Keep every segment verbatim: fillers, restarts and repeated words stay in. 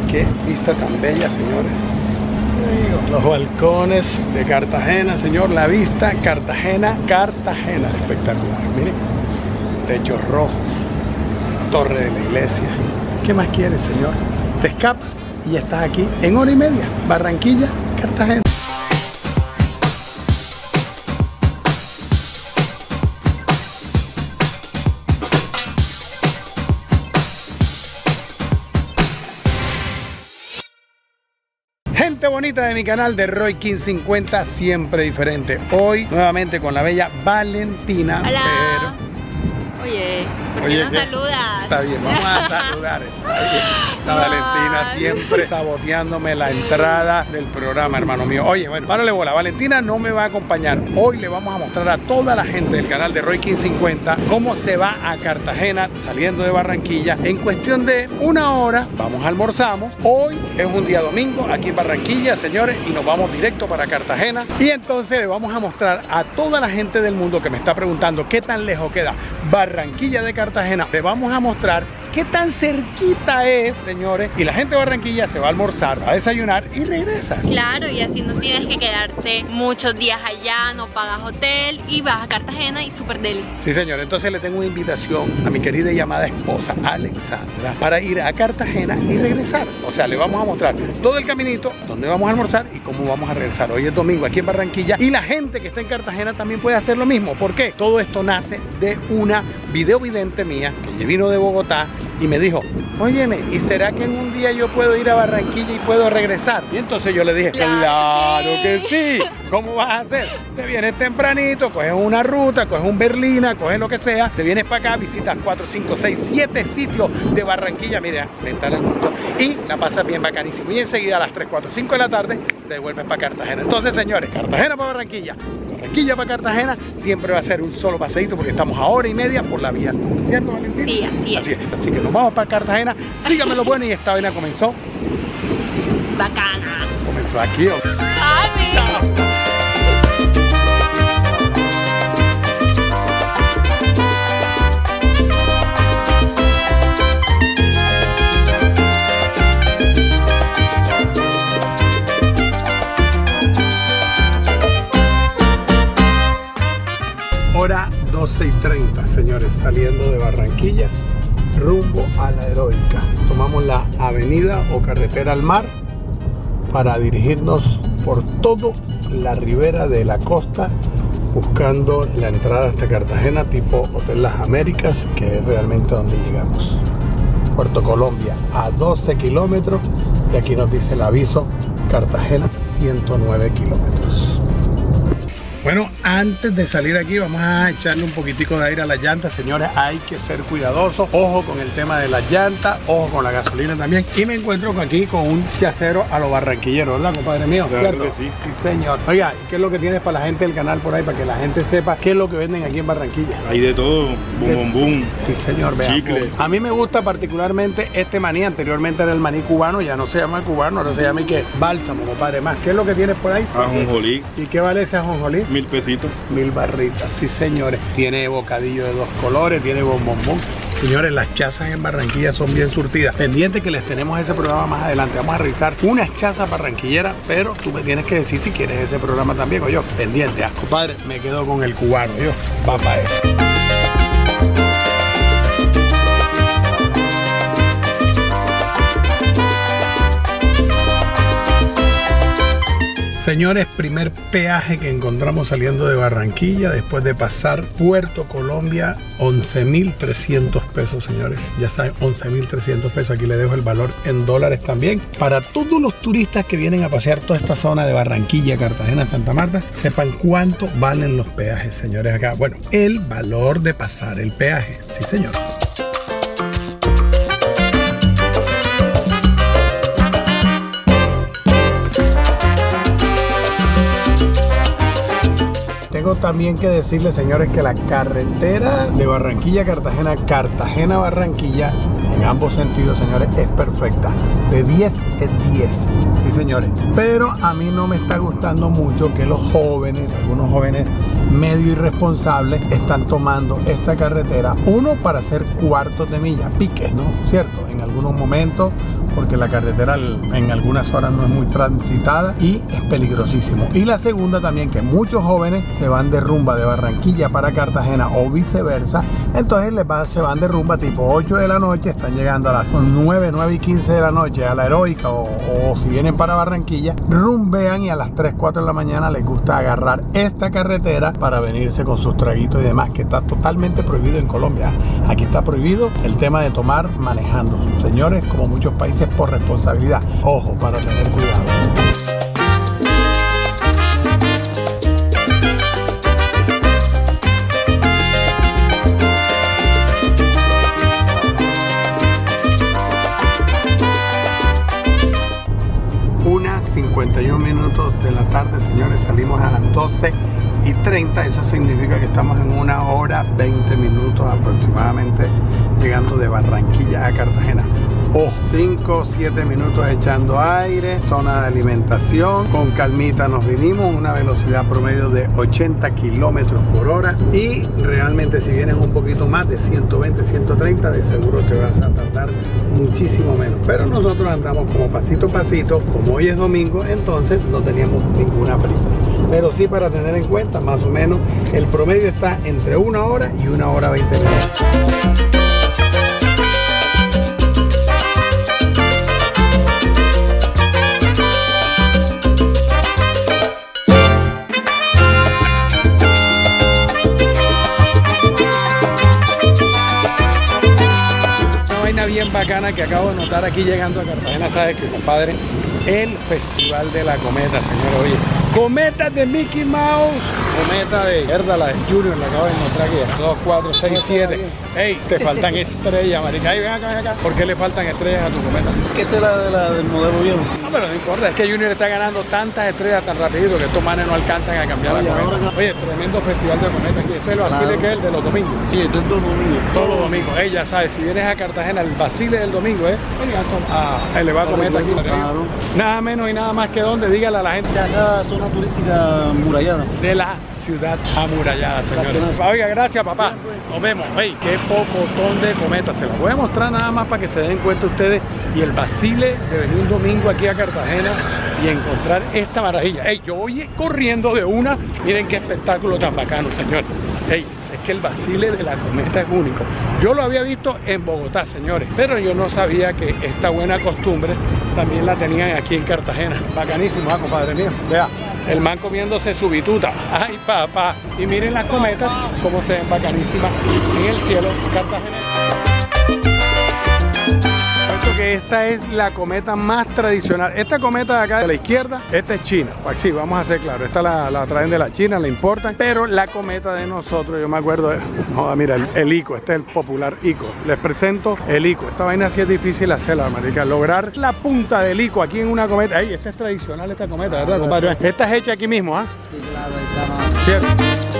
Qué vista tan bella, señores. Los balcones de Cartagena, señor. La vista, Cartagena, Cartagena. Espectacular. Miren, techos rojos, torre de la iglesia. ¿Qué más quieres, señor? Te escapas y ya estás aquí en hora y media. Barranquilla, Cartagena. Gente bonita de mi canal de Roy King cincuenta, siempre diferente. Hoy nuevamente con la bella Valentina. Hola. Pero... Oye, ¿por qué Oye, no ¿qué? saludas? Está bien, vamos a saludar. Está bien. La Valentina siempre saboteándome la entrada del programa, hermano mío. Oye, bueno, párale bola. Valentina no me va a acompañar. Hoy le vamos a mostrar a toda la gente del canal de Roy King cincuenta cómo se va a Cartagena saliendo de Barranquilla. En cuestión de una hora, vamos, almorzamos. Hoy es un día domingo aquí en Barranquilla, señores, y nos vamos directo para Cartagena. Y entonces le vamos a mostrar a toda la gente del mundo que me está preguntando qué tan lejos queda Barranquilla de Cartagena. Le vamos a mostrar qué tan cerquita es, señores. Y la gente de Barranquilla se va a almorzar, va a desayunar y regresa. Claro, y así no tienes que quedarte muchos días allá, no pagas hotel y vas a Cartagena y súper deli. Sí, señor. Entonces le tengo una invitación a mi querida y amada esposa, Alexandra, para ir a Cartagena y regresar. O sea, le vamos a mostrar todo el caminito, dónde vamos a almorzar y cómo vamos a regresar. Hoy es domingo aquí en Barranquilla y la gente que está en Cartagena también puede hacer lo mismo. ¿Por qué? Todo esto nace de una videovidente mía que vino de Bogotá y me dijo, óyeme, ¿y será que en un día yo puedo ir a Barranquilla y puedo regresar? Y entonces yo le dije, claro, claro que sí. ¿Cómo vas a hacer? Te vienes tempranito, coges una ruta, coges un Berlina, coges lo que sea, te vienes para acá, visitas cuatro, cinco, seis, siete sitios de Barranquilla, mira, ventana al mundo, y la pasas bien bacanísimo. Y enseguida a las tres, cuatro, cinco de la tarde te devuelves para Cartagena. Entonces, señores, Cartagena para Barranquilla, Barranquilla para Cartagena, siempre va a ser un solo paseíto porque estamos a hora y media por la vía. ¿Cierto, Valentina? Sí, así es. Así es. Así que nos vamos para Cartagena. Síganme lo bueno y esta vaina comenzó. Bacana. Comenzó aquí. ¿O? Ay, Chao. Hora doce y treinta, señores, saliendo de Barranquilla rumbo a la Heroica. Tomamos la avenida o carretera al mar para dirigirnos por toda la ribera de la costa buscando la entrada hasta Cartagena, tipo Hotel Las Américas, que es realmente donde llegamos. Puerto Colombia a doce kilómetros y aquí nos dice el aviso, Cartagena ciento nueve kilómetros. Bueno, antes de salir aquí vamos a echarle un poquitico de aire a las llantas, señores. Hay que ser cuidadosos, ojo con el tema de las llantas, ojo con la gasolina también. Y me encuentro aquí con un chacero a los barranquilleros, ¿verdad, compadre mío? Claro que sí. Sí, señor. Oiga, ¿qué es lo que tienes para la gente del canal por ahí? Para que la gente sepa qué es lo que venden aquí en Barranquilla. Hay de todo, bum bum bum. Sí, señor, veamos. Chicle. A mí me gusta particularmente este maní. Anteriormente era el maní cubano, ya no se llama cubano, ahora se llama ¿qué? Bálsamo, compadre. Más, ¿qué es lo que tienes por ahí? Ajonjolí, ¿Y qué vale ese ajonjolí? mil pesitos. Mil barritas, sí, señores. Tiene bocadillo de dos colores, tiene bombombón. Señores, las chazas en Barranquilla son bien surtidas. Pendiente que les tenemos ese programa más adelante. Vamos a revisar unas chazas barranquilleras, pero tú me tienes que decir si quieres ese programa también, o yo. Pendiente, ah, compadre, me quedo con el cubano, yo. Va para eso. Señores, primer peaje que encontramos saliendo de Barranquilla después de pasar Puerto Colombia, once mil trescientos pesos, señores. Ya saben, once mil trescientos pesos. Aquí les dejo el valor en dólares también. Para todos los turistas que vienen a pasear toda esta zona de Barranquilla, Cartagena, Santa Marta, sepan cuánto valen los peajes, señores, acá. Bueno, el valor de pasar el peaje. Sí, señor. Tengo también que decirles, señores, que la carretera de Barranquilla, Cartagena, Cartagena, Barranquilla, en ambos sentidos, señores, es perfecta. De diez es diez. Sí, señores. Pero a mí no me está gustando mucho que los jóvenes, algunos jóvenes medio irresponsables, están tomando esta carretera, uno, para hacer cuartos de milla, piques, ¿no? ¿Cierto? En algunos momentos, porque la carretera en algunas horas no es muy transitada y es peligrosísimo. Y la segunda también, que muchos jóvenes se van de rumba de Barranquilla para Cartagena o viceversa, entonces les va, se van de rumba tipo ocho de la noche, están llegando a las nueve, nueve y quince de la noche a la Heroica, o, o si vienen para Barranquilla, rumbean y a las tres, cuatro de la mañana les gusta agarrar esta carretera para venirse con sus traguitos y demás, que está totalmente prohibido en Colombia. Aquí está prohibido el tema de tomar manejando, señores, como muchos países, por responsabilidad. Ojo, para tener cuidado. cincuenta y un minutos de la tarde, señores, salimos a las doce y treinta, eso significa que estamos en una hora veinte minutos aproximadamente llegando de Barranquilla a Cartagena. Oh, cinco o siete minutos echando aire, zona de alimentación, con calmita nos vinimos, una velocidad promedio de ochenta kilómetros por hora, y realmente si vienes un poquito más de ciento veinte, ciento treinta, de seguro te vas a tardar muchísimo menos, pero nosotros andamos como pasito a pasito. Como hoy es domingo, entonces no teníamos ninguna prisa, pero sí para tener en cuenta, más o menos el promedio está entre una hora y una hora veinte minutos. Bien bacana que acabo de notar aquí llegando a Cartagena, ¿sabes qué, compadre? El Festival de la Cometa, señor. Oye, cometa de Mickey Mouse, cometa de verdad, la de Junior, la acabo de encontrar aquí. dos, cuatro, seis, siete. Ey, te faltan estrellas, marica. Ey, ven acá, ven acá. ¿Por qué le faltan estrellas a tu cometa? ¿Qué será de la, del modelo viejo? No, pero no importa, es que Junior está ganando tantas estrellas tan rapidito que estos manes no alcanzan a cambiar Oye, la cometa. Ahora... Oye, tremendo festival de cometa aquí. Este es el Basile, claro, que es el de los domingos. Sí, este es todos los domingos. Todos los domingos. Ey, ya sabes, si vienes a Cartagena, el Basile del domingo, ¿eh? A elevar cometa aquí. Claro. Nada menos y nada más que donde, dígale a la gente. Acá zona turística amurallada. De la ciudad amurallada, señores. Oiga, gracias, papá. Nos vemos. Hey, qué pocotón de cometas. Se los voy a mostrar nada más para que se den cuenta ustedes. Y el vacile de venir un domingo aquí a Cartagena y encontrar esta maravilla. Hey, yo voy corriendo de una. Miren qué espectáculo tan bacano, señor. Hey, es que el vacile de la cometa es único. Yo lo había visto en Bogotá, señores, pero yo no sabía que esta buena costumbre también la tenían aquí en Cartagena. Bacanísimo, ¿ah, compadre mío? Vea, el man comiéndose su bituta. Ay, papá. Y miren las cometas, cómo se ven bacanísimas en el cielo cartagenero. Que esta es la cometa más tradicional. Esta cometa de acá de la izquierda, esta es china. Pues sí, vamos a ser claros, esta la, la traen de la China, la importan, pero la cometa de nosotros, yo me acuerdo de, no, mira, el, el ICO, este es el popular ICO. Les presento el ICO. Esta vaina sí es difícil hacerla, marica, lograr la punta del ICO aquí en una cometa. Ey, esta es tradicional, esta cometa, ¿verdad, compadre? Esta es hecha aquí mismo, ¿ah? Sí, claro, está. ¿Cierto?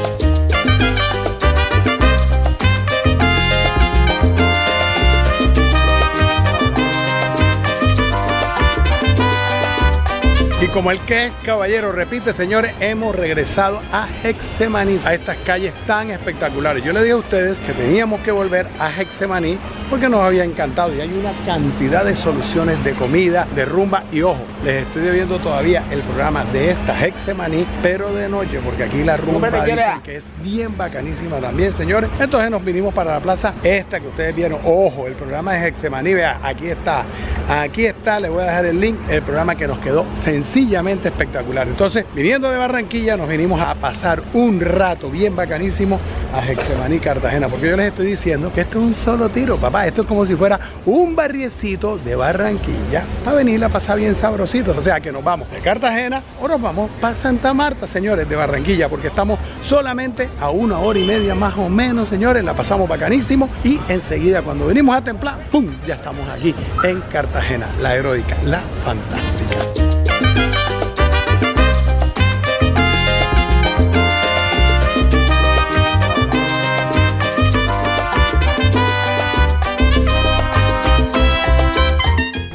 Y como el que es caballero repite, señores, hemos regresado a Getsemaní, a estas calles tan espectaculares. Yo les dije a ustedes que teníamos que volver a Getsemaní porque nos había encantado y hay una cantidad de soluciones de comida, de rumba, y ojo, les estoy debiendo todavía el programa de esta Getsemaní, pero de noche, porque aquí la rumba dicen que es bien bacanísima también, señores. Entonces nos vinimos para la plaza esta que ustedes vieron. Ojo, el programa de Getsemaní, vea, aquí está, aquí está, les voy a dejar el link, el programa que nos quedó sencillo, sencillamente espectacular. Entonces, viniendo de Barranquilla, nos vinimos a pasar un rato bien bacanísimo a Getsemaní, Cartagena, porque yo les estoy diciendo que esto es un solo tiro, papá. Esto es como si fuera un barriecito de Barranquilla para venir a pasar bien sabrositos. O sea que nos vamos de Cartagena o nos vamos para Santa Marta, señores, de Barranquilla, porque estamos solamente a una hora y media más o menos, señores. La pasamos bacanísimo y enseguida cuando venimos a templar, ¡pum!, ya estamos aquí en Cartagena, la heroica, la fantástica.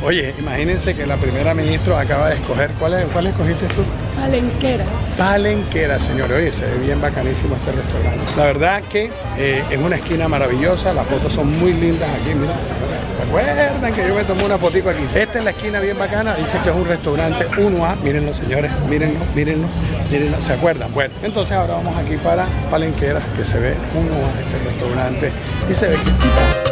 Oye, imagínense que la primera ministra acaba de escoger. ¿Cuál, es, cuál escogiste tú? Palenquera. Palenquera, señores. Oye, se ve bien bacanísimo este restaurante. La verdad que eh, es una esquina maravillosa. Las fotos son muy lindas aquí. Mira, ¿se acuerdan que yo me tomé una fotico aquí? Esta es la esquina bien bacana. Dice que es un restaurante uno A. Mírenlo, señores. Mírenlo, mírenlo, mírenlo. ¿Se acuerdan? Bueno, entonces ahora vamos aquí para Palenquera, que se ve uno A este restaurante. Y se ve que...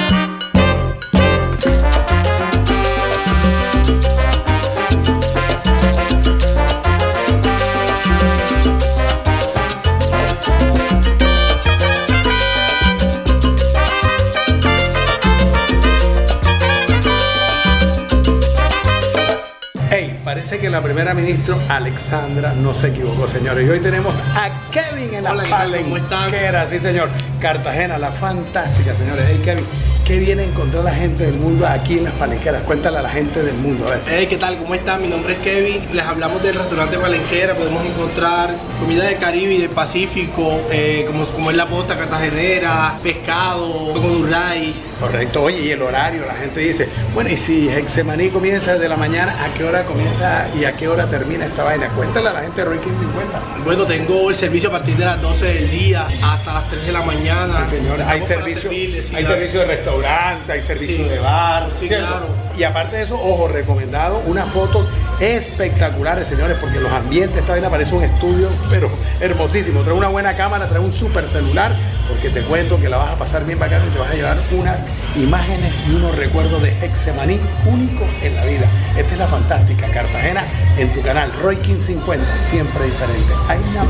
Parece que la primera ministra Alexandra no se equivocó, señores. Y hoy tenemos a Kevin en la Palenquera. Sí, señor. Cartagena, la fantástica, señores. Hey, Kevin, ¿qué viene a encontrar la gente del mundo aquí en las Palenqueras? Cuéntale a la gente del mundo. A ver. Hey, ¿qué tal? ¿Cómo están? Mi nombre es Kevin. Les hablamos del restaurante Palenquera. Podemos encontrar comida del Caribe y del Pacífico, eh, como, como es la posta cartagenera, pescado, con rice. Correcto. Oye, y el horario, la gente dice, bueno, y si Hexemaní comienza desde la mañana, ¿a qué hora comienza y a qué hora termina esta vaina? Cuéntale a la gente de Roy King cincuenta. Bueno, tengo el servicio a partir de las doce del día hasta las tres de la mañana. Sí, señores. Hay servicio, sí, hay servicio de restaurante, hay servicio sí, de bar. Sí, claro. Y aparte de eso, ojo, recomendado unas fotos espectaculares, señores, porque los ambientes, esta vaina parece un estudio, pero hermosísimo. Trae una buena cámara, trae un super celular, porque te cuento que la vas a pasar bien bacana y te vas a llevar unas imágenes y unos recuerdos de Hexemaní únicos en la vida. Esta es la fantástica Cartagena en tu canal Roy King cincuenta, siempre diferente. Hay una...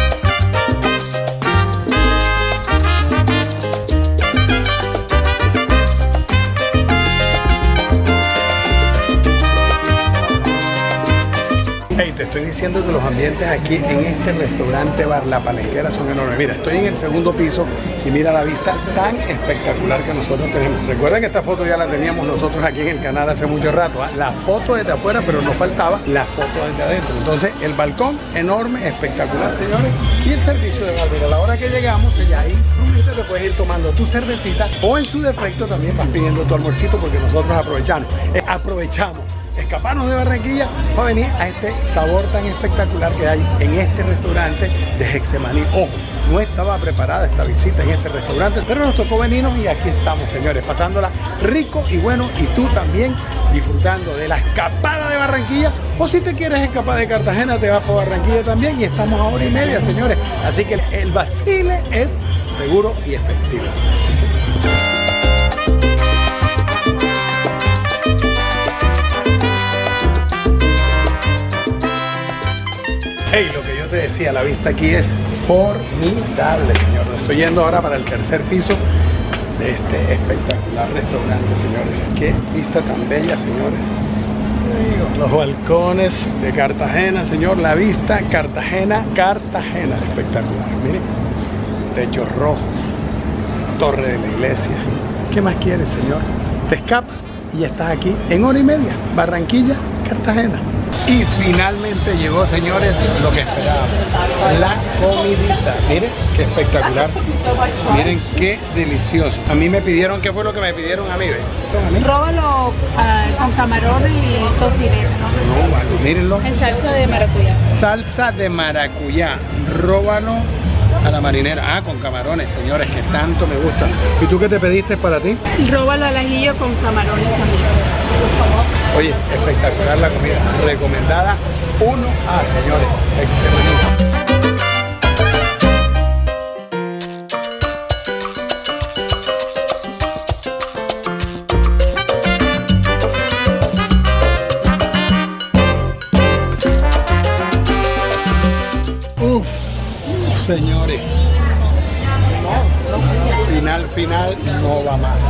Hey, te estoy diciendo que los ambientes aquí en este restaurante bar La Palenquera son enormes. Mira, estoy en el segundo piso y mira la vista tan espectacular que nosotros tenemos. Recuerden que esta foto ya la teníamos nosotros aquí en el canal hace mucho rato, ¿eh? La foto desde afuera, pero nos faltaba la foto desde adentro. Entonces, el balcón enorme, espectacular, señores. Y el servicio de bar. Mira, a la hora que llegamos, ya ahí te puedes ir tomando tu cervecita o en su defecto también vas pidiendo tu almuercito, porque nosotros aprovechamos. Eh, aprovechamos. escaparnos de Barranquilla para venir a este sabor tan espectacular que hay en este restaurante de Hexemaní. Ojo, no estaba preparada esta visita en este restaurante, pero nos tocó venirnos y aquí estamos, señores, pasándola rico y bueno, y tú también disfrutando de la escapada de Barranquilla, o si te quieres escapar de Cartagena te vas para Barranquilla también, y estamos a hora y media, señores, así que el vacile es seguro y efectivo. Hey, lo que yo te decía, la vista aquí es formidable, señor. Estoy yendo ahora para el tercer piso de este espectacular restaurante, señores. Qué vista tan bella, señores. Los balcones de Cartagena, señor. La vista Cartagena, Cartagena, espectacular. Miren, techos rojos, torre de la iglesia. ¿Qué más quieres, señor? Te escapas y ya estás aquí en hora y media. Barranquilla, Cartagena. Y finalmente llegó, señores, lo que esperábamos, la comidita. Miren qué espectacular, miren qué delicioso. A mí me pidieron, ¿qué fue lo que me pidieron a mí? ¿Ve? Róbalo uh, con camarón y tocineta. No, vale, mírenlo. En salsa de maracuyá. Salsa de maracuyá, róbalo a la marinera. Ah, con camarones, señores, que tanto me gustan. ¿Y tú qué te pediste para ti? Róbalo al ajillo con camarones también. Oye, espectacular la comida, recomendada uno A, señores, excelente. Uf, señores, final, final, no va más.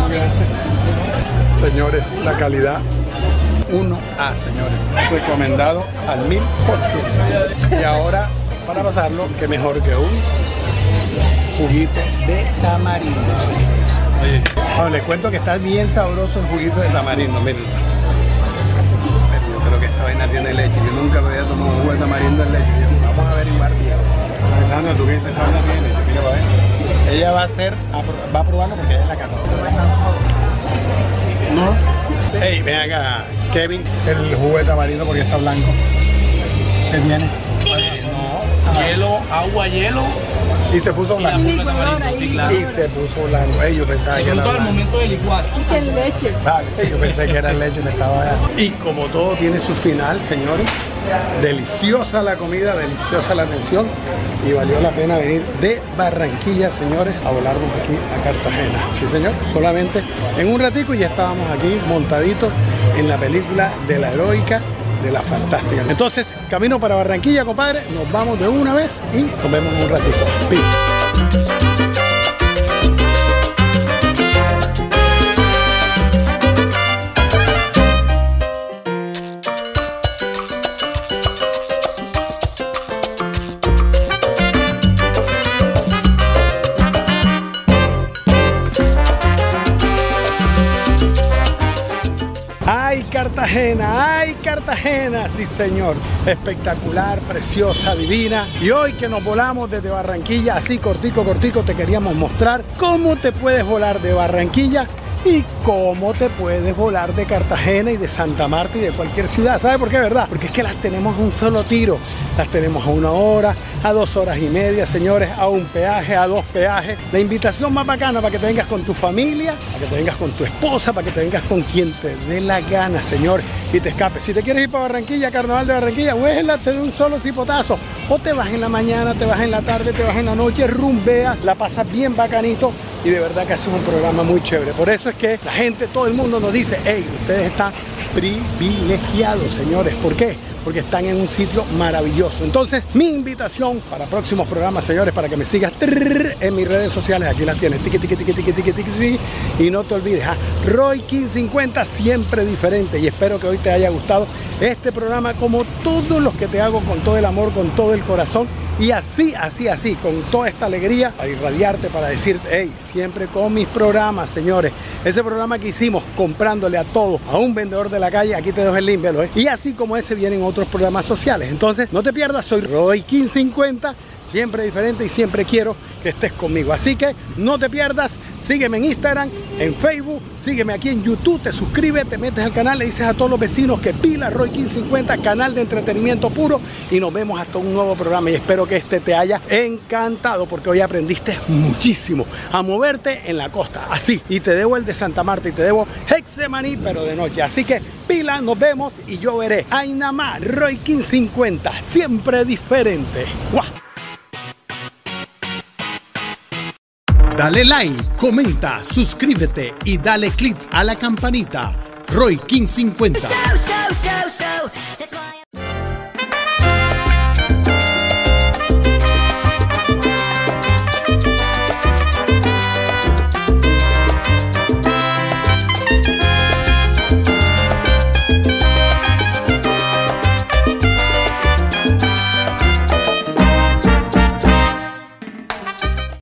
Señores, la calidad uno A, señores, recomendado al mil por ciento. Y ahora, para pasarlo, que mejor que un juguito de tamarindo. Oye, bueno, les cuento que está bien sabroso el juguito de tamarindo, miren. Yo creo que esta vaina tiene leche, yo nunca me había tomado un jugo de tamarindo en leche. Vamos a averiguar bien. Alexandra, ¿tú qué dices? ¿Esa vaina tiene? Mira, va a ver. Ella va a hacer, va a probarlo porque ella es la catadora. No, gente. Ey, ven acá, Kevin, el jugo de tamarindo porque está blanco. ¿Qué viene? Eh, no, hielo, agua, hielo. Y se puso Y la blanco. pulpa de tamarindo, sí, claro. Y se puso blanco. Ey, yo pensaba De que era pronto al blanco. momento de licuar. Y que leche. Vale, yo pensé que era leche, me estaba... Y como todo tiene su final, señores, deliciosa la comida, deliciosa la atención y valió la pena venir de Barranquilla, señores, a volarnos aquí a Cartagena. Sí, señor, solamente en un ratico ya estábamos aquí montaditos en la película de la heroica, de la fantástica. Entonces, camino para Barranquilla, compadre, nos vamos de una vez y nos vemos en un ratito. Pim. ¡Ay, Cartagena! ¡Ay, Cartagena! Sí, señor. Espectacular, preciosa, divina. Y hoy que nos volamos desde Barranquilla, así cortico, cortico, te queríamos mostrar cómo te puedes volar de Barranquilla y cómo te puedes volar de Cartagena y de Santa Marta y de cualquier ciudad. ¿Sabe por qué, verdad? Porque es que las tenemos a un solo tiro. Las tenemos a una hora, a dos horas y media, señores, a un peaje, a dos peajes. La invitación más bacana para que te vengas con tu familia, para que te vengas con tu esposa, para que te vengas con quien te dé la gana, señor, y te escapes. Si te quieres ir para Barranquilla, Carnaval de Barranquilla, vuélate de un solo cipotazo. O te vas en la mañana, te vas en la tarde, te vas en la noche, rumbeas, la pasas bien bacanito y de verdad que haces un programa muy chévere. Por eso es que la gente, todo el mundo nos dice, hey, ustedes están privilegiados, señores. ¿Por qué? Porque están en un sitio maravilloso. Entonces, mi invitación para próximos programas, señores, para que me sigas trrr, en mis redes sociales, aquí las tienes, tiqui, tiqui, tiqui, tiqui, tiqui, tiqui, tiqui, y no te olvides, ¿ah? Roy King cincuenta, siempre diferente, y espero que hoy te haya gustado este programa, como todos los que te hago con todo el amor, con todo el corazón, y así, así, así, con toda esta alegría, para irradiarte, para decirte, hey, siempre con mis programas, señores. Ese programa que hicimos comprándole a todo, a un vendedor de la calle, aquí te dejo el link, velo, ¿eh? Y así como ese vienen otros programas sociales. Entonces, no te pierdas, soy Roy King cincuenta, siempre diferente y siempre quiero que estés conmigo. Así que no te pierdas, sígueme en Instagram, en Facebook, sígueme aquí en YouTube, te suscribes, te metes al canal, le dices a todos los vecinos que pila Roy King cincuenta, canal de entretenimiento puro, y nos vemos hasta un nuevo programa y espero que este te haya encantado porque hoy aprendiste muchísimo a moverte en la costa, así, y te debo el de Santa Marta y te debo Hexemaní, pero de noche. Así que pila, nos vemos y yo veré. Ay, nada más, Roy King cincuenta, siempre diferente. ¡Guau! Dale like, comenta, suscríbete y dale click a la campanita. Roy King cincuenta. So, so, so, so. That's why I-